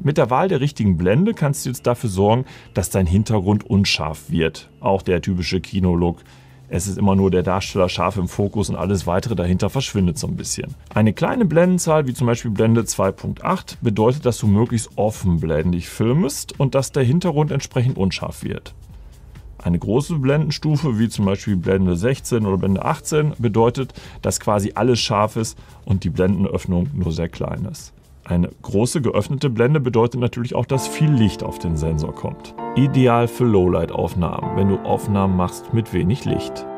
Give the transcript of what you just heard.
Mit der Wahl der richtigen Blende kannst du jetzt dafür sorgen, dass dein Hintergrund unscharf wird. Auch der typische Kino-Look. Es ist immer nur der Darsteller scharf im Fokus und alles weitere dahinter verschwindet so ein bisschen. Eine kleine Blendenzahl, wie zum Beispiel Blende 2.8, bedeutet, dass du möglichst offenblendig filmst und dass der Hintergrund entsprechend unscharf wird. Eine große Blendenstufe, wie zum Beispiel Blende 16 oder Blende 18, bedeutet, dass quasi alles scharf ist und die Blendenöffnung nur sehr klein ist. Eine große geöffnete Blende bedeutet natürlich auch, dass viel Licht auf den Sensor kommt. Ideal für Lowlight-Aufnahmen, wenn du Aufnahmen machst mit wenig Licht.